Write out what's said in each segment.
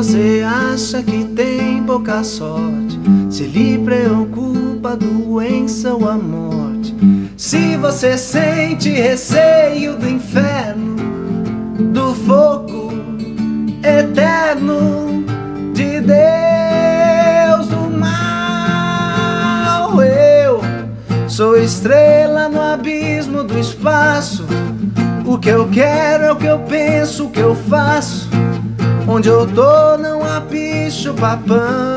você acha que tem pouca sorte, se lhe preocupa a doença ou a morte, se você sente receio do inferno, do fogo eterno de Deus do mal, eu sou estrela no abismo do espaço. O que eu quero é o que eu penso, o que eu faço. Onde eu tô não há bicho papão.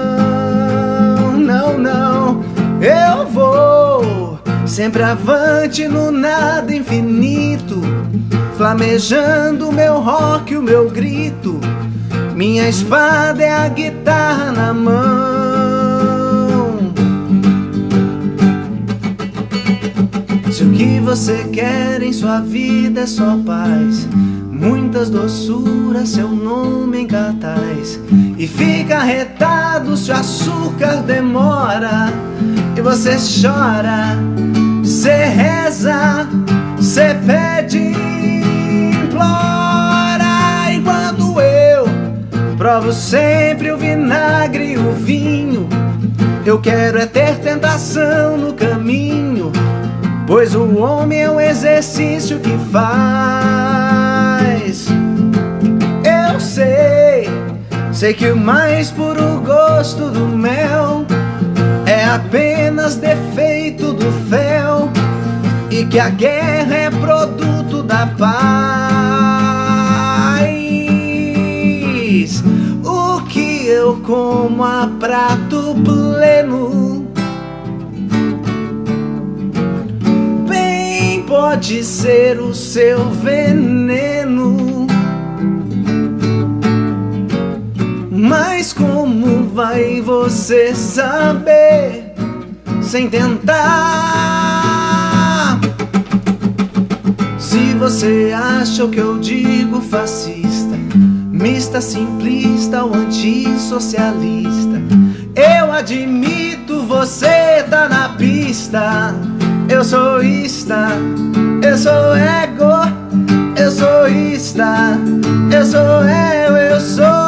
Não, não, eu vou sempre avante no nada infinito, flamejando o meu rock, o meu grito. Minha espada é a guitarra na mão. Se o que você quer em sua vida é só paz, muitas doçuras, seu nome em cartaz, e fica retado se o açúcar demora, e você chora, cê reza, cê pede, implora, enquanto eu provo sempre o vinagre e o vinho. Eu quero é ter tentação no caminho, pois o homem é um exercício que faz. Eu sei que o mais puro gosto do mel é apenas defeito do fel, e que a guerra é produto da paz. O que eu como a prato pleno pode ser o seu veneno, mas como vai você saber sem tentar? Se você acha o que eu digo fascista, mista, simplista ou antissocialista, eu admito, você tá na pista. Eu sou ista, eu sou ego, eu sou ista, eu sou eu sou